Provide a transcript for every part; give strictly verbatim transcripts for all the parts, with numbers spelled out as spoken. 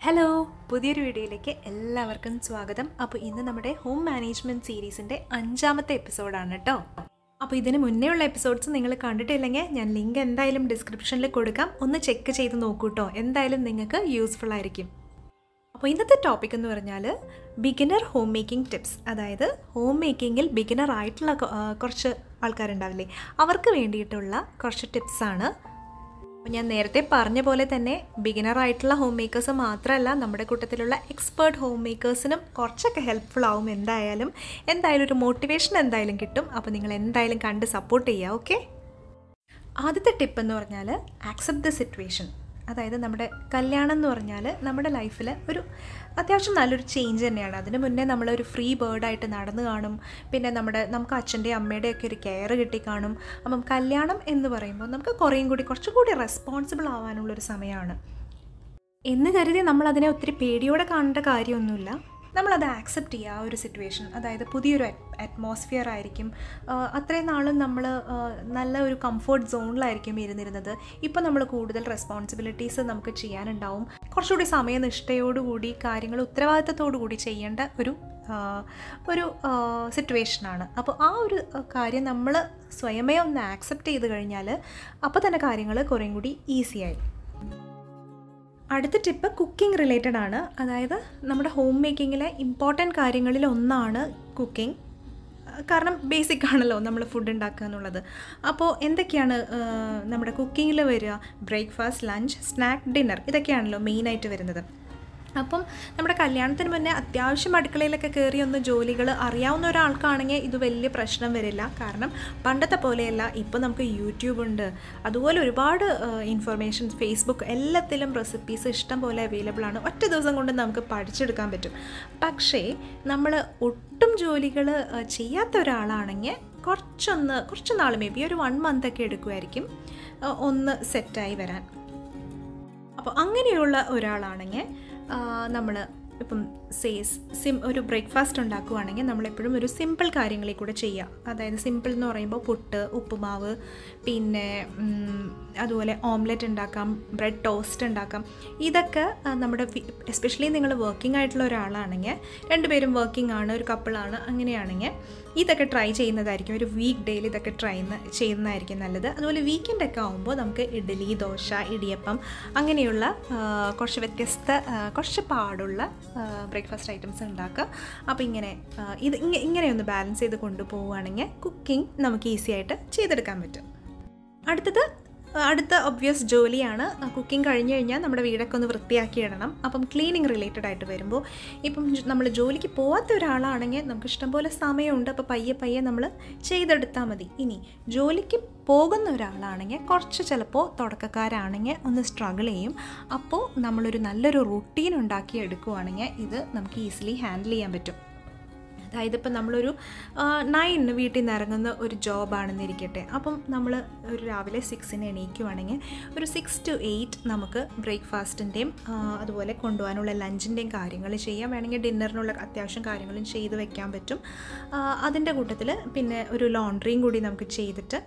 Hello, പുതിയൊരു വീഡിയോയിലേക്ക് എല്ലാവർക്കും സ്വാഗതം. അപ്പോൾ ഇന്ന് നമ്മുടെ ഹോം മാനേജ്മെൻറ്റ് സീരീസിൻ്റെ അഞ്ചാമത്തെ എപ്പിസോഡാണ് കേട്ടോ. അപ്പോൾ ഇതിന് മുന്നേ ഉള്ള എപ്പിസോഡ്സ് നിങ്ങൾ കണ്ടിട്ടില്ലെങ്കിൽ ഞാൻ ലിങ്ക് എന്തായാലും ഡിസ്ക്രിപ്ഷനിൽ കൊടുക്കാം. ഒന്ന് ചെക്ക് ചെയ്ത് നോക്കൂ കേട്ടോ. എന്തായാലും നിങ്ങൾക്ക് യൂസ്ഫുൾ ആയിരിക്കും. അപ്പോൾ ഇന്നത്തെ ടോപ്പിക് എന്ന് പറഞ്ഞാൽ ബിഗിനർ ഹോം മേക്കിംഗ് ടിപ്സ്. അതായത് ഹോം മേക്കിങ്ങിൽ ബിഗിനർ ആയിട്ടുള്ള കുറച്ച് ആൾക്കാരുണ്ടാവില്ലേ, അവർക്ക് വേണ്ടിയിട്ടുള്ള കുറച്ച് ടിപ്സാണ്. അപ്പോൾ ഞാൻ നേരത്തെ പറഞ്ഞ പോലെ തന്നെ ബിഗിനറായിട്ടുള്ള ഹോം മേക്കേഴ്സ് മാത്രമല്ല, നമ്മുടെ കൂട്ടത്തിലുള്ള എക്സ്പേർട്ട് ഹോം മേക്കേഴ്സിനും കുറച്ചൊക്കെ ഹെൽപ്ഫുൾ ആവും. എന്തായാലും എന്തായാലും ഒരു മോട്ടിവേഷൻ എന്തായാലും കിട്ടും. അപ്പോൾ നിങ്ങൾ എന്തായാലും കണ്ട് സപ്പോർട്ട് ചെയ്യുക. ഓക്കെ, ആദ്യത്തെ ടിപ്പ് എന്ന് പറഞ്ഞാൽ ആക്സെപ്റ്റ് ദ സിറ്റുവേഷൻ. അതായത് നമ്മുടെ കല്യാണം എന്ന് പറഞ്ഞാൽ നമ്മുടെ ലൈഫിൽ ഒരു അത്യാവശ്യം നല്ലൊരു ചേഞ്ച് തന്നെയാണ്. അതിന് മുന്നേ നമ്മളൊരു ഫ്രീ ബേർഡായിട്ട് നടന്നു കാണും. പിന്നെ നമ്മുടെ നമുക്ക് അച്ഛൻ്റെയും അമ്മയുടെയൊക്കെ ഒരു കെയർ കിട്ടിക്കാണും. അപ്പം കല്യാണം എന്ന് പറയുമ്പോൾ നമുക്ക് കുറേയും കൂടി കുറച്ചുകൂടി റെസ്പോൺസിബിൾ ആവാനുള്ളൊരു സമയമാണ് എന്ന് കരുതി നമ്മളതിനെ ഒത്തിരി പേടിയോടെ കാണേണ്ട കാര്യമൊന്നുമില്ല. നമ്മളത് ആക്സെപ്റ്റ് ചെയ്യുക, ആ ഒരു സിറ്റുവേഷൻ. അതായത് പുതിയൊരു അറ്റ്മോസ്ഫിയർ ആയിരിക്കും. അത്രയും നാളും നമ്മൾ നല്ല ഒരു കംഫർട്ട് സോണിലായിരിക്കും ഇരുന്നിരുന്നത്. ഇപ്പോൾ നമ്മൾ കൂടുതൽ റെസ്പോൺസിബിലിറ്റീസ് നമുക്ക് ചെയ്യാനുണ്ടാവും. കുറച്ചുകൂടി സമയനിഷ്ഠയോടുകൂടി കാര്യങ്ങൾ ഉത്തരവാദിത്തത്തോടു കൂടി ചെയ്യേണ്ട ഒരു ഒരു സിറ്റുവേഷനാണ്. അപ്പോൾ ആ ഒരു കാര്യം നമ്മൾ സ്വയമേ ഒന്ന് ആക്സെപ്റ്റ് ചെയ്ത് കഴിഞ്ഞാൽ അപ്പോൾ തന്നെ കാര്യങ്ങൾ കുറേയും കൂടി ഈസിയായി. അടുത്ത ടിപ്പ് കുക്കിംഗ് റിലേറ്റഡ് ആണ്. അതായത് നമ്മുടെ ഹോം മേക്കിങ്ങിലെ ഇമ്പോർട്ടൻറ്റ് കാര്യങ്ങളിൽ ഒന്നാണ് കുക്കിംഗ്. കാരണം ബേസിക് ആണല്ലോ നമ്മൾ ഫുഡ് ഉണ്ടാക്കുക എന്നുള്ളത്. അപ്പോൾ എന്തൊക്കെയാണ് നമ്മുടെ കുക്കിങ്ങിൽ വരിക? ബ്രേക്ക്ഫാസ്റ്റ്, ലഞ്ച്, സ്നാക്ക്, ഡിന്നർ, ഇതൊക്കെയാണല്ലോ മെയിനായിട്ട് വരുന്നത്. അപ്പം നമ്മുടെ കല്യാണത്തിന് മുന്നേ അത്യാവശ്യം അടുക്കളയിലൊക്കെ കയറി ഒന്ന് ജോലികൾ അറിയാവുന്ന ഒരാൾക്കാണെങ്കിൽ ഇത് വലിയ പ്രശ്നം വരില്ല. കാരണം പണ്ടത്തെ പോലെയല്ല, ഇപ്പോൾ നമുക്ക് യൂട്യൂബ് ഉണ്ട്, അതുപോലെ ഒരുപാട് ഇൻഫർമേഷൻസ്, ഫേസ്ബുക്ക്, എല്ലാത്തിലും റെസിപ്പീസ് ഇഷ്ടം പോലെ അവൈലബിൾ ആണ്. ഒറ്റ ദിവസം കൊണ്ട് നമുക്ക് പഠിച്ചെടുക്കാൻ പറ്റും. പക്ഷേ നമ്മൾ ഒട്ടും ജോലികൾ ചെയ്യാത്ത ഒരാളാണെങ്കിൽ കുറച്ചൊന്ന് കുറച്ച് നാൾ മേ ബി ഒരു വൺ മന്തൊക്കെ എടുക്കുമായിരിക്കും ഒന്ന് സെറ്റായി വരാൻ. അപ്പോൾ അങ്ങനെയുള്ള ഒരാളാണെങ്കിൽ നമ്മൾ ഇപ്പം സേസ് സിം ഒരു ബ്രേക്ക്ഫാസ്റ്റ് ഉണ്ടാക്കുകയാണെങ്കിൽ നമ്മളെപ്പോഴും ഒരു സിമ്പിൾ കാര്യങ്ങളിൽ കൂടെ ചെയ്യുക. അതായത് സിമ്പിൾ എന്ന് പറയുമ്പോൾ പുട്ട്, ഉപ്പുമാവ്, പിന്നെ അതുപോലെ ഓംലെറ്റ് ഉണ്ടാക്കാം, ബ്രെഡ് ടോസ്റ്റ് ഉണ്ടാക്കാം. ഇതൊക്കെ നമ്മുടെ എസ്പെഷ്യലി നിങ്ങൾ വർക്കിംഗ് ആയിട്ടുള്ള ഒരാളാണെങ്കിൽ, രണ്ടുപേരും വർക്കിംഗ് ആണ്, ഒരു കപ്പിളാണ്, അങ്ങനെയാണെങ്കിൽ ഇതൊക്കെ ട്രൈ ചെയ്യുന്നതായിരിക്കും. ഒരു വീക്ക് ഡേയിൽ ഇതൊക്കെ ട്രൈ ചെയ്യുന്നതായിരിക്കും നല്ലത്. അതുപോലെ വീക്കെൻഡൊക്കെ ആകുമ്പോൾ നമുക്ക് ഇഡ്ഡലി, ദോശ, ഇടിയപ്പം അങ്ങനെയുള്ള കുറച്ച് വ്യത്യസ്ത കുറച്ച് പാടുള്ള ബ്രേക്ക്ഫാസ്റ്റ് ഐറ്റംസ് ഉണ്ടാക്കുക. അപ്പോൾ ഇങ്ങനെ ഇത് ഇങ്ങനെയൊന്ന് ബാലൻസ് ചെയ്ത് കൊണ്ടുപോവുകയാണെങ്കിൽ കുക്കിംഗ് നമുക്ക് ഈസി ആയിട്ട് ചെയ്തെടുക്കാൻ പറ്റും. അടുത്തത് അടുത്ത ഒബ്വിയസ് ജോലിയാണ് കുക്കിംഗ്. കഴിഞ്ഞ് കഴിഞ്ഞാൽ നമ്മുടെ വീടൊക്കെ ഒന്ന് വൃത്തിയാക്കി ഇടണം. അപ്പം ക്ലീനിങ് റിലേറ്റഡ് ആയിട്ട് വരുമ്പോൾ ഇപ്പം നമ്മൾ ജോലിക്ക് പോകാത്ത ഒരാളാണെങ്കിൽ നമുക്ക് ഇഷ്ടംപോലെ സമയമുണ്ട്. അപ്പോൾ പയ്യെ പയ്യെ നമ്മൾ ചെയ്തെടുത്താൽ മതി. ഇനി ജോലിക്ക് പോകുന്ന ഒരാളാണെങ്കിൽ കുറച്ച് ചിലപ്പോൾ തുടക്കക്കാരാണെങ്കിൽ ഒന്ന് സ്ട്രഗിൾ ചെയ്യും. അപ്പോൾ നമ്മളൊരു നല്ലൊരു റുട്ടീൻ ഉണ്ടാക്കി എടുക്കുകയാണെങ്കിൽ ഇത് നമുക്ക് ഈസിലി ഹാൻഡിൽ ചെയ്യാൻ പറ്റും. അതായത് ഇപ്പം നമ്മളൊരു നയനിന് വീട്ടിൽ നിന്ന് ഇറങ്ങുന്ന ഒരു ജോബാണെന്നിരിക്കട്ടെ. അപ്പം നമ്മൾ ഒരു രാവിലെ സിക്സിന് എണീക്കുവാണെങ്കിൽ ഒരു സിക്സ് ടു എയ്റ്റ് നമുക്ക് ബ്രേക്ക്ഫാസ്റ്റിൻ്റെയും അതുപോലെ കൊണ്ടുപോകാനുള്ള ലഞ്ചിൻ്റെയും കാര്യങ്ങൾ ചെയ്യാം. വേണമെങ്കിൽ ഡിന്നറിനുള്ള അത്യാവശ്യം കാര്യങ്ങളും ചെയ്ത് വെക്കാൻ പറ്റും. അതിൻ്റെ കൂട്ടത്തിൽ പിന്നെ ഒരു ലോണ്ട്രിയും കൂടി നമുക്ക് ചെയ്തിട്ട്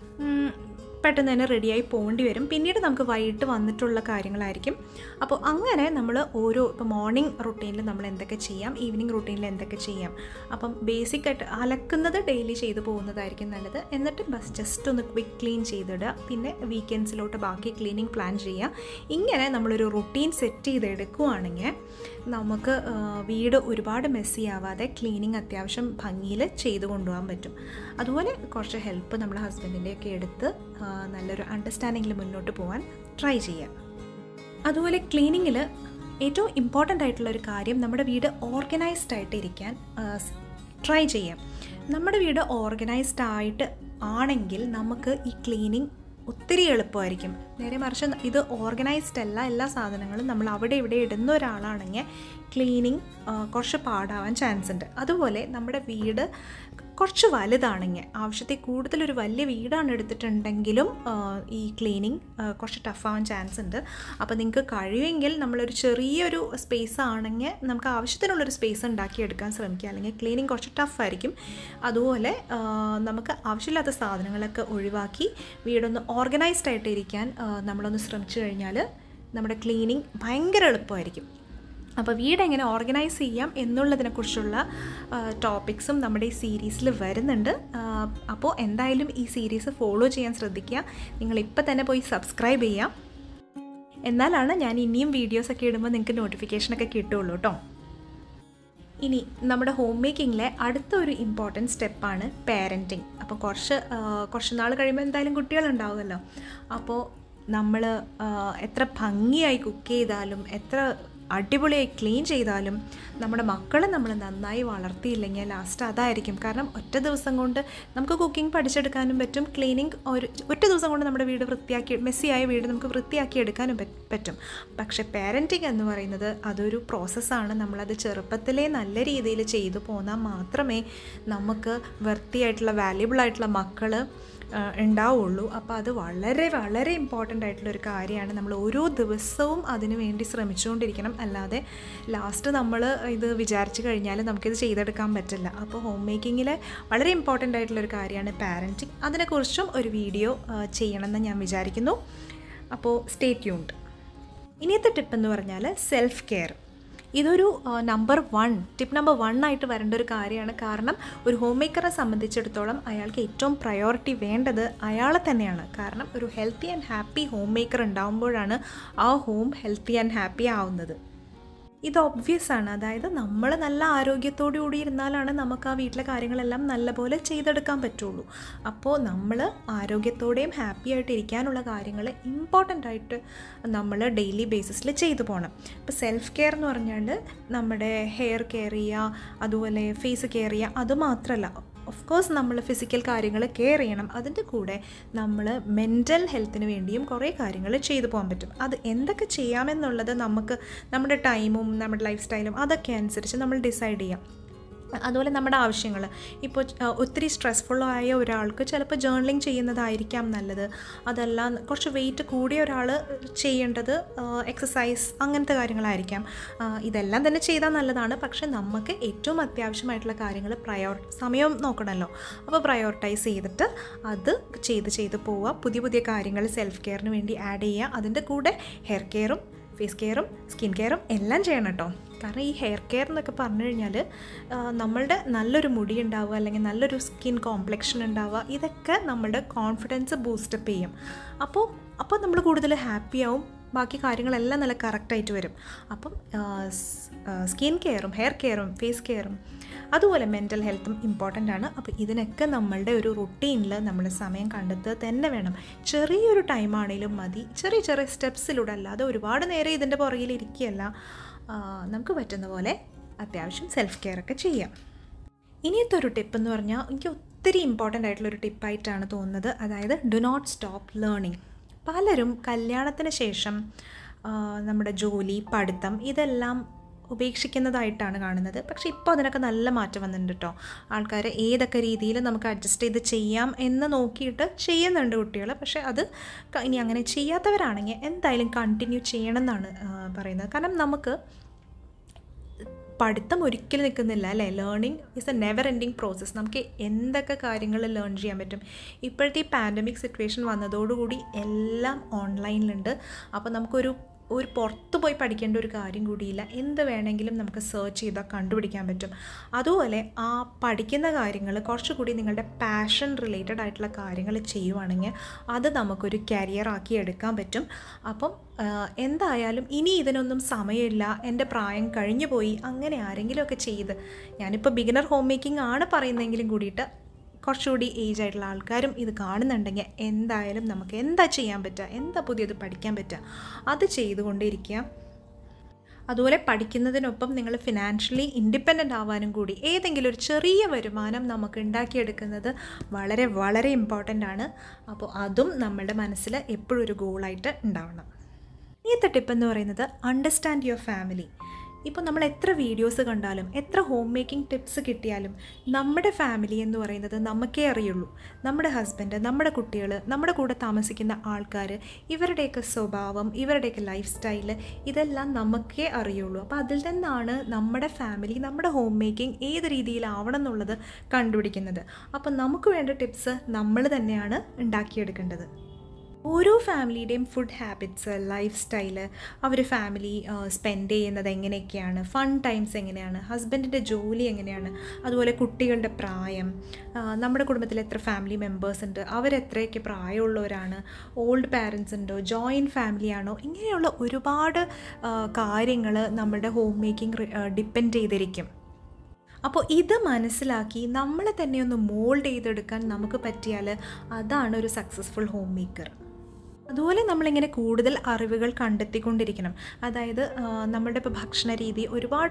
പെട്ടെന്ന് തന്നെ റെഡിയായി പോകേണ്ടി വരും. പിന്നീട് നമുക്ക് വൈകിട്ട് വന്നിട്ടുള്ള കാര്യങ്ങളായിരിക്കും. അപ്പോൾ അങ്ങനെ നമ്മൾ ഓരോ ഇപ്പോൾ മോർണിംഗ് റുട്ടീനിൽ നമ്മൾ എന്തൊക്കെ ചെയ്യാം, ഈവനിങ് റുട്ടീനിൽ എന്തൊക്കെ ചെയ്യാം. അപ്പം ബേസിക്കായിട്ട് അലക്കുന്നത് ഡെയിലി ചെയ്തു പോകുന്നതായിരിക്കും നല്ലത്. എന്നിട്ട് ബസ് ജസ്റ്റ് ഒന്ന് ക്വിക്ക് ക്ലീൻ ചെയ്തിടുക. പിന്നെ വീക്കെൻഡ്സിലോട്ട് ബാക്കി ക്ലീനിങ് പ്ലാൻ ചെയ്യുക. ഇങ്ങനെ നമ്മളൊരു റുട്ടീൻ സെറ്റ് ചെയ്തെടുക്കുകയാണെങ്കിൽ നമുക്ക് വീട് ഒരുപാട് മെസ്സി ആവാതെ ക്ലീനിങ് അത്യാവശ്യം ഭംഗിയിൽ ചെയ്തു കൊണ്ടുപോകാൻ പറ്റും. അതുപോലെ കുറച്ച് ഹെൽപ്പ് നമ്മുടെ ഹസ്ബൻഡിൻ്റെയൊക്കെ എടുത്ത് നല്ലൊരു അണ്ടർസ്റ്റാൻഡിങ്ങിൽ മുന്നോട്ട് പോകാൻ ട്രൈ ചെയ്യുക. അതുപോലെ ക്ലീനിങ്ങിൽ ഏറ്റവും ഇമ്പോർട്ടൻ്റ് ആയിട്ടുള്ളൊരു കാര്യം നമ്മുടെ വീട് ഓർഗനൈസ്ഡ് ആയിട്ട് ഇരിക്കാൻ ട്രൈ ചെയ്യാം. നമ്മുടെ വീട് ഓർഗനൈസ്ഡ് ആയിട്ട് ആണെങ്കിൽ നമുക്ക് ഈ ക്ലീനിങ് ഒത്തിരി എളുപ്പമായിരിക്കും. നേരെ മറിച്ച് ഇത് ഓർഗനൈസ്ഡ് അല്ല, എല്ലാ സാധനങ്ങളും നമ്മൾ അവിടെ ഇവിടെ ഇടുന്ന ഒരാളാണെങ്കിൽ ക്ലീനിങ് കുറച്ച് പാടാവാൻ ചാൻസ് ഉണ്ട്. അതുപോലെ നമ്മുടെ വീട് കുറച്ച് വലുതാണെങ്കിൽ, ആവശ്യത്തിൽ കൂടുതലൊരു വലിയ വീടാണ് എടുത്തിട്ടുണ്ടെങ്കിലും ഈ ക്ലീനിങ് കുറച്ച് ടഫാവാൻ ചാൻസ് ഉണ്ട്. അപ്പോൾ നിങ്ങൾക്ക് കഴിയുമെങ്കിൽ നമ്മളൊരു ചെറിയൊരു സ്പേസ് ആണെങ്കിൽ നമുക്ക് ആവശ്യത്തിനുള്ളൊരു സ്പേസ് ഉണ്ടാക്കിയെടുക്കാൻ ശ്രമിക്കുക. അല്ലെങ്കിൽ ക്ലീനിങ് കുറച്ച് ടഫായിരിക്കും. അതുപോലെ നമുക്ക് ആവശ്യമില്ലാത്ത സാധനങ്ങളൊക്കെ ഒഴിവാക്കി വീടൊന്ന് ഓർഗനൈസ്ഡ് ആയിട്ട് ഇരിക്കാൻ നമ്മളൊന്ന് ശ്രമിച്ചു കഴിഞ്ഞാൽ നമ്മുടെ ക്ലീനിങ് ഭയങ്കര എളുപ്പമായിരിക്കും. അപ്പോൾ വീട് എങ്ങനെ ഓർഗനൈസ് ചെയ്യാം എന്നുള്ളതിനെക്കുറിച്ചുള്ള ടോപ്പിക്സും നമ്മുടെ ഈ സീരീസിൽ വരുന്നുണ്ട്. അപ്പോൾ എന്തായാലും ഈ സീരീസ് ഫോളോ ചെയ്യാൻ ശ്രദ്ധിക്കുക. നിങ്ങളിപ്പോൾ തന്നെ പോയി സബ്സ്ക്രൈബ് ചെയ്യാം. എന്നാലാണ് ഞാൻ ഇനിയും വീഡിയോസൊക്കെ ഇടുമ്പോൾ നിങ്ങൾക്ക് നോട്ടിഫിക്കേഷനൊക്കെ കിട്ടുള്ളൂ കേട്ടോ. ഇനി നമ്മുടെ ഹോം മേക്കിങ്ങിലെ അടുത്തൊരു ഇമ്പോർട്ടൻറ്റ് സ്റ്റെപ്പാണ് പാരൻറ്റിങ്. അപ്പോൾ കുറച്ച് കുറച്ച് നാൾ കഴിയുമ്പോൾ എന്തായാലും കുട്ടികളുണ്ടാവുമല്ലോ. അപ്പോൾ നമ്മൾ എത്ര ഭംഗിയായി കുക്ക് ചെയ്താലും എത്ര അടിപൊളിയായി ക്ലീൻ ചെയ്താലും നമ്മുടെ മക്കളെ നമ്മൾ നന്നായി വളർത്തിയില്ലെങ്കിൽ ലാസ്റ്റ് അതായിരിക്കും. കാരണം ഒറ്റ ദിവസം കൊണ്ട് നമുക്ക് കുക്കിംഗ് പഠിച്ചെടുക്കാനും പറ്റും, ക്ലീനിങ് ഒരു ഒറ്റ ദിവസം കൊണ്ട് നമ്മുടെ വീട് വൃത്തിയാക്കി മെസ്സിയായ വീട് നമുക്ക് വൃത്തിയാക്കി എടുക്കാനും പറ്റും. പക്ഷേ പാരൻറ്റിങ് എന്ന് പറയുന്നത് അതൊരു പ്രോസസ്സാണ്. നമ്മളത് ചെറുപ്പത്തിലേ നല്ല രീതിയിൽ ചെയ്തു പോന്നാൽ മാത്രമേ നമുക്ക് വൃത്തിയായിട്ടുള്ള വാല്യുബിൾ ആയിട്ടുള്ള മക്കൾ ഉണ്ടാവുള്ളൂ. അപ്പോൾ അത് വളരെ വളരെ ഇമ്പോർട്ടൻ്റ് ആയിട്ടുള്ളൊരു കാര്യമാണ്. നമ്മൾ ഓരോ ദിവസവും അതിനു വേണ്ടി ശ്രമിച്ചുകൊണ്ടിരിക്കണം. അല്ലാതെ ലാസ്റ്റ് നമ്മൾ ഇത് വിചാരിച്ചു കഴിഞ്ഞാൽ നമുക്കിത് ചെയ്തെടുക്കാൻ പറ്റില്ല. അപ്പോൾ ഹോം മേക്കിങ്ങിൽ വളരെ ഇമ്പോർട്ടൻ്റ് ആയിട്ടുള്ളൊരു കാര്യമാണ് പാരൻറ്റിങ്. അതിനെക്കുറിച്ചും ഒരു വീഡിയോ ചെയ്യണമെന്ന് ഞാൻ വിചാരിക്കുന്നു. അപ്പോൾ സ്റ്റേ ട്യൂൺഡ്. ഇനിയത്തെ ടിപ്പ് എന്ന് പറഞ്ഞാൽ സെൽഫ് കെയർ. ഇതൊരു number one tip number one ആയിട്ട് വരേണ്ട ഒരു കാര്യമാണ്. കാരണം ഒരു ഹോം മേക്കറെ സംബന്ധിച്ചിടത്തോളം അയാൾക്ക് ഏറ്റവും പ്രയോറിറ്റി വേണ്ടത് അയാളെ തന്നെയാണ്. കാരണം ഒരു healthy and happy home maker ഉണ്ടാകുമ്പോഴാണ് ആ ഹോം ഹെൽത്തി ആൻഡ് ഹാപ്പി ആവുന്നത്. ഇത് ഒബ്വിയസ് ആണ്. അതായത് നമ്മൾ നല്ല ആരോഗ്യത്തോടു കൂടി ഇരുന്നാലാണ് നമുക്ക് ആ വീട്ടിലെ കാര്യങ്ങളെല്ലാം നല്ലപോലെ ചെയ്തെടുക്കാൻ പറ്റുള്ളൂ. അപ്പോൾ നമ്മൾ ആരോഗ്യത്തോടെയും ഹാപ്പി ആയിട്ട് ഇരിക്കാനുള്ള കാര്യങ്ങൾ ഇമ്പോർട്ടൻ്റ് ആയിട്ട് നമ്മൾ ഡെയിലി ബേസിസിൽ ചെയ്തു പോകണം. ഇപ്പോൾ സെൽഫ് കെയർ എന്ന് പറഞ്ഞാൽ നമ്മുടെ ഹെയർ കെയർ ചെയ്യുക, അതുപോലെ ഫേസ് കെയർ ചെയ്യുക, അതുമാത്രമല്ല ഓഫ് കോഴ്സ് നമ്മൾ ഫിസിക്കൽ കാര്യങ്ങൾ കെയർ ചെയ്യണം. അതിൻ്റെ കൂടെ നമ്മൾ മെൻ്റൽ ഹെൽത്തിന് വേണ്ടിയും കുറേ കാര്യങ്ങൾ ചെയ്തു പോകാൻ പറ്റും. അത് എന്തൊക്കെ ചെയ്യാമെന്നുള്ളത് നമുക്ക് നമ്മുടെ ടൈമും നമ്മുടെ ലൈഫ് സ്റ്റൈലും അതൊക്കെ അനുസരിച്ച് നമ്മൾ ഡിസൈഡ് ചെയ്യാം. അതുപോലെ നമ്മുടെ ആവശ്യങ്ങൾ, ഇപ്പോൾ ഒത്തിരി സ്ട്രെസ്ഫുള്ളായ ഒരാൾക്ക് ചിലപ്പോൾ ജേർണലിങ് ചെയ്യുന്നതായിരിക്കാം നല്ലത്. അതല്ല കുറച്ച് വെയിറ്റ് കൂടിയ ഒരാൾ ചെയ്യേണ്ടത് എക്സസൈസ് അങ്ങനത്തെ കാര്യങ്ങളായിരിക്കാം. ഇതെല്ലാം തന്നെ ചെയ്താൽ നല്ലതാണ്. പക്ഷേ നമുക്ക് ഏറ്റവും അത്യാവശ്യമായിട്ടുള്ള കാര്യങ്ങൾ പ്രയോർ സമയം നോക്കണമല്ലോ. അപ്പോൾ പ്രയോറിറ്റൈസ് ചെയ്തിട്ട് അത് ചെയ്ത് ചെയ്ത് പോവുക. പുതിയ പുതിയ കാര്യങ്ങൾ സെൽഫ് കെയറിന് വേണ്ടി ആഡ് ചെയ്യുക. അതിൻ്റെ കൂടെ ഹെയർ കെയറും ഫേസ് കെയറും സ്കിൻ കെയറും എല്ലാം ചെയ്യണം കേട്ടോ. കാരണം ഈ ഹെയർ കെയർ എന്നൊക്കെ പറഞ്ഞു കഴിഞ്ഞാൽ നമ്മളുടെ നല്ലൊരു മുടി ഉണ്ടാവുക, അല്ലെങ്കിൽ നല്ലൊരു സ്കിൻ കോംപ്ലക്ഷൻ ഉണ്ടാവുക, ഇതൊക്കെ നമ്മളുടെ കോൺഫിഡൻസ് ബൂസ്റ്റപ്പ് ചെയ്യും. അപ്പോൾ അപ്പോൾ നമ്മൾ കൂടുതൽ ഹാപ്പി ആവും, ബാക്കി കാര്യങ്ങളെല്ലാം നല്ല കറക്റ്റായിട്ട് വരും. അപ്പം സ്കിൻ കെയറും ഹെയർ കെയറും ഫേസ് കെയറും അതുപോലെ മെൻ്റൽ ഹെൽത്തും ഇമ്പോർട്ടൻ്റ് ആണ്. അപ്പോൾ ഇതിനൊക്കെ നമ്മളുടെ ഒരു റുട്ടീനിൽ നമ്മൾ സമയം കണ്ടെത്തുക തന്നെ വേണം. ചെറിയൊരു ടൈമാണെങ്കിലും മതി, ചെറിയ ചെറിയ സ്റ്റെപ്സിലൂടെ, അല്ലാതെ ഒരുപാട് നേരം ഇതിൻ്റെ പുറകിൽ ഇരിക്കുകയല്ല. നമുക്ക് പറ്റുന്ന പോലെ അത്യാവശ്യം സെൽഫ് കെയർ ഒക്കെ ചെയ്യാം. ഇനിയത്തെ ഒരു ടിപ്പ് എന്ന് പറഞ്ഞാൽ എനിക്ക് ഒത്തിരി ഇമ്പോർട്ടൻ്റ് ആയിട്ടുള്ളൊരു ടിപ്പായിട്ടാണ് തോന്നുന്നത്. അതായത് ഡു നോട്ട് സ്റ്റോപ്പ് ലേണിംഗ്. പലരും കല്യാണത്തിന് ശേഷം നമ്മുടെ ജോലി, പഠിത്തം ഇതെല്ലാം ഉപേക്ഷിക്കുന്നതായിട്ടാണ് കാണുന്നത്. പക്ഷേ ഇപ്പോൾ അതിനൊക്കെ നല്ല മാറ്റം വന്നിട്ടുണ്ട് കേട്ടോ. ആൾക്കാർ ഏതൊക്കെ രീതിയിൽ നമുക്ക് അഡ്ജസ്റ്റ് ചെയ്ത് ചെയ്യാം എന്ന് നോക്കിയിട്ട് ചെയ്യുന്നുണ്ട് കുട്ടികൾ. പക്ഷേ അത് ഇനി അങ്ങനെ ചെയ്യാത്തവരാണെങ്കിൽ എന്തായാലും കണ്ടിന്യൂ ചെയ്യണം എന്നാണ് പറയുന്നത്. കാരണം നമുക്ക് പഠിത്തം ഒരിക്കലും നിൽക്കുന്നില്ല അല്ലേ. Learning is a never ending process. നമുക്ക് എന്തൊക്കെ കാര്യങ്ങൾ ലേൺ ചെയ്യാൻ പറ്റും. ഇപ്പോഴത്തെ ഈ പാൻഡമിക് സിറ്റുവേഷൻ വന്നതോടുകൂടി എല്ലാം ഓൺലൈനിലുണ്ട്. അപ്പോൾ നമുക്കൊരു ഒരു പുറത്ത് പോയി പഠിക്കേണ്ട ഒരു കാര്യം കൂടിയില്ല. എന്ത് വേണമെങ്കിലും നമുക്ക് സെർച്ച് ചെയ്താൽ കണ്ടുപിടിക്കാൻ പറ്റും. അതുപോലെ ആ പഠിക്കുന്ന കാര്യങ്ങൾ കുറച്ചുകൂടി നിങ്ങളുടെ പാഷൻ റിലേറ്റഡ് ആയിട്ടുള്ള കാര്യങ്ങൾ ചെയ്യുവാണെങ്കിൽ അത് നമുക്കൊരു കരിയറാക്കി എടുക്കാൻ പറ്റും. അപ്പം എന്തായാലും ഇനി ഇതിനൊന്നും സമയമില്ല, എൻ്റെ പ്രായം കഴിഞ്ഞു പോയി, അങ്ങനെ ആരെങ്കിലുമൊക്കെ ചെയ്ത്, ഞാനിപ്പോൾ ബിഗിനർ ഹോം മേക്കിംഗ് ആണ് പറയുന്നതെങ്കിലും കൂടിയിട്ട് കുറച്ചുകൂടി ഏജ് ആയിട്ടുള്ള ആൾക്കാരും ഇത് കാണുന്നുണ്ടെങ്കിൽ എന്തായാലും നമുക്ക് എന്താ ചെയ്യാൻ പറ്റുക, എന്താ പുതിയത് പഠിക്കാൻ പറ്റുക, അത് ചെയ്തുകൊണ്ടിരിക്കുക. അതുപോലെ പഠിക്കുന്നതിനൊപ്പം നിങ്ങൾ ഫിനാൻഷ്യലി ഇൻഡിപെൻഡൻ്റ് ആവാനും കൂടി ഏതെങ്കിലും ഒരു ചെറിയ വരുമാനം നമുക്ക് ഉണ്ടാക്കിയെടുക്കുന്നത് വളരെ വളരെ ഇമ്പോർട്ടൻ്റ് ആണ്. അപ്പോൾ അതും നമ്മുടെ മനസ്സിൽ എപ്പോഴും ഒരു ഗോളായിട്ട് ഉണ്ടാവണം. ഇനിയത്തെ ടിപ്പ് എന്ന് പറയുന്നത് അണ്ടർസ്റ്റാൻഡ് യുവർ ഫാമിലി. ഇപ്പോൾ നമ്മൾ എത്ര വീഡിയോസ് കണ്ടാലും എത്ര ഹോം മേക്കിംഗ് ടിപ്സ് കിട്ടിയാലും നമ്മുടെ ഫാമിലി എന്ന് പറയുന്നത് നമുക്കേ അറിയുള്ളൂ. നമ്മുടെ ഹസ്ബൻഡ്, നമ്മുടെ കുട്ടികൾ, നമ്മുടെ കൂടെ താമസിക്കുന്ന ആൾക്കാർ, ഇവരുടെയൊക്കെ സ്വഭാവം, ഇവരുടെയൊക്കെ ലൈഫ് സ്റ്റൈല്, ഇതെല്ലാം നമുക്കേ അറിയുള്ളൂ. അപ്പോൾ അതിൽ നിന്നാണ് നമ്മുടെ ഫാമിലി, നമ്മുടെ ഹോം മേക്കിംഗ് ഏത് രീതിയിലാവണം എന്നുള്ളത് കണ്ടുപിടിക്കുന്നത്. അപ്പോൾ നമുക്ക് വേണ്ട ടിപ്സ് നമ്മൾ തന്നെയാണ് ഉണ്ടാക്കിയെടുക്കേണ്ടത്. ഓരോ ഫാമിലിയുടെയും ഫുഡ് ഹാബിറ്റ്സ്, ലൈഫ് സ്റ്റൈല്, അവർ ഫാമിലി സ്പെൻഡ് ചെയ്യുന്നത് എങ്ങനെയൊക്കെയാണ്, ഫൺ ടൈംസ് എങ്ങനെയാണ്, ഹസ്ബൻഡിൻ്റെ ജോലി എങ്ങനെയാണ്, അതുപോലെ കുട്ടികളുടെ പ്രായം, നമ്മുടെ കുടുംബത്തിൽ എത്ര ഫാമിലി മെമ്പേഴ്സ് ഉണ്ട്, അവരെത്രയൊക്കെ പ്രായമുള്ളവരാണ്, ഓൾഡ് പാരൻസ് ഉണ്ടോ, ജോയിൻറ്റ് ഫാമിലിയാണോ, ഇങ്ങനെയുള്ള ഒരുപാട് കാര്യങ്ങൾ നമ്മുടെ ഹോം മേക്കിംഗ് ഡിപ്പെൻഡ് ചെയ്തിരിക്കും. അപ്പോൾ ഇത് മനസ്സിലാക്കി നമ്മളെ തന്നെ ഒന്ന് മോൾഡ് ചെയ്തെടുക്കാൻ നമുക്ക് പറ്റിയാൽ അതാണ് ഒരു സക്സസ്ഫുൾ ഹോം മേക്കർ. അതുപോലെ നമ്മളിങ്ങനെ കൂടുതൽ അറിവുകൾ കണ്ടെത്തിക്കൊണ്ടിരിക്കണം. അതായത് നമ്മളുടെ ഇപ്പോൾ ഭക്ഷണ രീതി ഒരുപാട്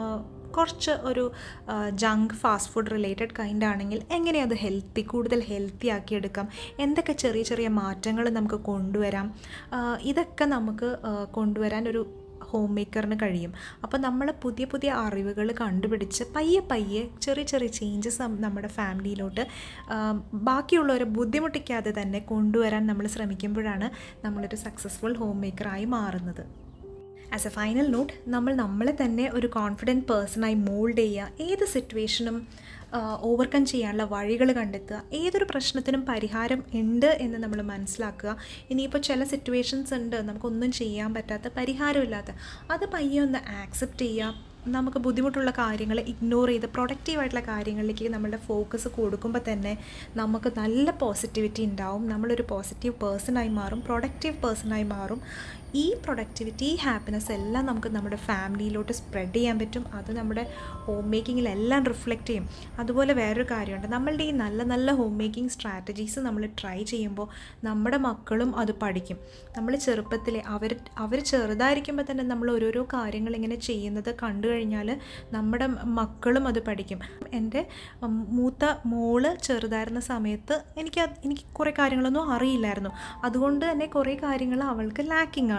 കുറച്ച് ഒരു junk fast food related kind ആണെങ്കിൽ എങ്ങനെ അത് ഹെൽത്തി കൂടുതൽ ഹെൽത്തി ആക്കിയെടുക്കാം, എന്തൊക്കെ ചെറിയ ചെറിയ മാറ്റങ്ങൾ നമുക്ക് കൊണ്ടുവരാം, ഇതൊക്കെ നമുക്ക് കൊണ്ടുവരാൻ ഒരു ഹോം മേക്കറിന് കഴിയും. അപ്പോൾ നമ്മൾ പുതിയ പുതിയ അറിവുകൾ കണ്ടുപിടിച്ച് പയ്യെ പയ്യെ ചെറിയ ചെറിയ ചേഞ്ചസ് നമ്മുടെ ഫാമിലിയിലോട്ട് ബാക്കിയുള്ളവരെ ബുദ്ധിമുട്ടിക്കാതെ തന്നെ കൊണ്ടുവരാൻ നമ്മൾ ശ്രമിക്കുമ്പോഴാണ് നമ്മളൊരു സക്സസ്ഫുൾ ഹോം മേക്കറായി മാറുന്നത്. ആസ് എ ഫൈനൽ നോട്ട്, നമ്മൾ നമ്മളെ തന്നെ ഒരു കോൺഫിഡൻറ്റ് പേഴ്സണായി മോൾഡ് ചെയ്യുക, ഏത് സിറ്റുവേഷനും ഓവർകം ചെയ്യാനുള്ള വഴികൾ കണ്ടെത്തുക, ഏതൊരു പ്രശ്നത്തിനും പരിഹാരം ഉണ്ട് എന്ന് നമ്മൾ മനസ്സിലാക്കുക. ഇനിയിപ്പോൾ ചില സിറ്റുവേഷൻസ് ഉണ്ട് നമുക്കൊന്നും ചെയ്യാൻ പറ്റാത്ത, പരിഹാരമില്ലാത്ത, അത് പയ്യെ ഒന്ന് ആക്സെപ്റ്റ് ചെയ്യുക. നമുക്ക് ബുദ്ധിമുട്ടുള്ള കാര്യങ്ങൾ ഇഗ്നോർ ചെയ്ത് പ്രൊഡക്റ്റീവായിട്ടുള്ള കാര്യങ്ങളിലേക്ക് നമ്മളുടെ ഫോക്കസ് കൊടുക്കുമ്പോൾ തന്നെ നമുക്ക് നല്ല പോസിറ്റിവിറ്റി ഉണ്ടാവും. നമ്മളൊരു പോസിറ്റീവ് പേഴ്സണായി മാറും, പ്രൊഡക്റ്റീവ് പേഴ്സണായി മാറും. ഈ പ്രൊഡക്ടിവിറ്റി, ഈ ഹാപ്പിനെസ് എല്ലാം നമുക്ക് നമ്മുടെ ഫാമിലിയിലോട്ട് സ്പ്രെഡ് ചെയ്യാൻ പറ്റും. അത് നമ്മുടെ ഹോം മേക്കിങ്ങിലെല്ലാം റിഫ്ലക്റ്റ് ചെയ്യും. അതുപോലെ വേറൊരു കാര്യമുണ്ട്, നമ്മളുടെ ഈ നല്ല നല്ല ഹോം മേക്കിംഗ് സ്ട്രാറ്റജീസ് നമ്മൾ ട്രൈ ചെയ്യുമ്പോൾ നമ്മുടെ മക്കളും അത് പഠിക്കും. നമ്മൾ ചെറുപ്പത്തിലെ അവർ അവർ ചെറുതായിരിക്കുമ്പോൾ തന്നെ നമ്മൾ ഓരോരോ കാര്യങ്ങൾ ഇങ്ങനെ ചെയ്യുന്നത് കണ്ടു കഴിഞ്ഞാൽ നമ്മുടെ മക്കളും അത് പഠിക്കും. എൻ്റെ മൂത്ത മോള് ചെറുതായിരുന്ന സമയത്ത് എനിക്ക് എനിക്ക് കുറേ കാര്യങ്ങളൊന്നും അറിയില്ലായിരുന്നു. അതുകൊണ്ട് തന്നെ കുറേ കാര്യങ്ങൾ അവൾക്ക് ലാക്കിംഗ് ആണ്.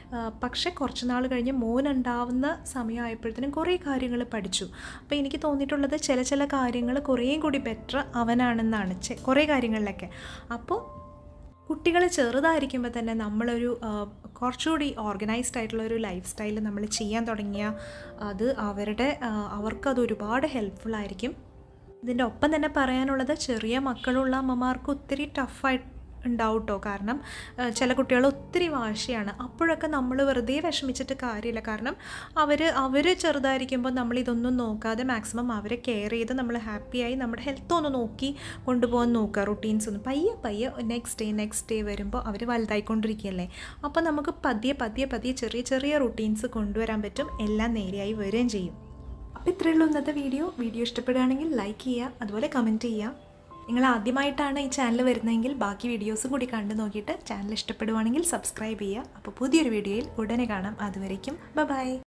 പക്ഷേ കുറച്ച് നാൾ കഴിഞ്ഞ് മോനുണ്ടാവുന്ന സമയമായപ്പോഴത്തേനും കുറേ കാര്യങ്ങൾ പഠിച്ചു. അപ്പോൾ എനിക്ക് തോന്നിയിട്ടുള്ളത് ചില ചില കാര്യങ്ങൾ കുറേയും കൂടി ബെറ്റർ അവനാണെന്നാണ് കുറേ കാര്യങ്ങളിലൊക്കെ. അപ്പോൾ കുട്ടികൾ ചെറുതായിരിക്കുമ്പോൾ തന്നെ നമ്മളൊരു കുറച്ചുകൂടി ഓർഗനൈസ്ഡ് ആയിട്ടുള്ള ഒരു ലൈഫ് സ്റ്റൈൽ നമ്മൾ ചെയ്യാൻ തുടങ്ങിയാൽ അത് അവരുടെ അവർക്കത് ഒരുപാട് ഹെൽപ്ഫുള്ളായിരിക്കും. ഇതിൻ്റെ ഒപ്പം തന്നെ പറയാനുള്ളത്, ചെറിയ മക്കളുള്ള അമ്മമാർക്ക് ഒത്തിരി ടഫായിട്ട് ഉണ്ടാവും കേട്ടോ. കാരണം ചില കുട്ടികൾ ഒത്തിരി വാശിയാണ്. അപ്പോഴൊക്കെ നമ്മൾ വെറുതെ വിഷമിച്ചിട്ട് കാര്യമില്ല. കാരണം അവർ അവർ ചെറുതായിരിക്കുമ്പോൾ നമ്മളിതൊന്നും നോക്കാതെ മാക്സിമം അവരെ കെയർ ചെയ്ത് നമ്മൾ ഹാപ്പിയായി നമ്മുടെ ഹെൽത്ത് ഒന്ന് നോക്കി കൊണ്ടുപോകാൻ നോക്കുക. റുട്ടീൻസ് ഒന്ന് പയ്യെ പയ്യെ നെക്സ്റ്റ് ഡേ നെക്സ്റ്റ് ഡേ വരുമ്പോൾ അവർ വലുതായിക്കൊണ്ടിരിക്കുകയല്ലേ. അപ്പോൾ നമുക്ക് പതിയെ പതിയെ പതിയെ ചെറിയ ചെറിയ റുട്ടീൻസ് കൊണ്ടുവരാൻ പറ്റും. എല്ലാം നേരെയായി വരികയും ചെയ്യും. അപ്പോൾ ഇത്രയേ ഉള്ളൂ ഇന്നത്തെ വീഡിയോ. വീഡിയോ ഇഷ്ടപ്പെടുകയാണെങ്കിൽ ലൈക്ക് ചെയ്യുക, അതുപോലെ കമൻറ്റ് ചെയ്യുക. നിങ്ങൾ ആദ്യമായിട്ടാണ് ഈ ചാനൽ വരുന്നതെങ്കിൽ ബാക്കി വീഡിയോസും കൂടി കണ്ടു നോക്കിയിട്ട് ചാനൽ ഇഷ്ടപ്പെടുവാണെങ്കിൽ സബ്സ്ക്രൈബ് ചെയ്യുക. അപ്പോൾ പുതിയൊരു വീഡിയോയിൽ ഉടനെ കാണാം. അതുവരേക്കും ബൈ ബൈ.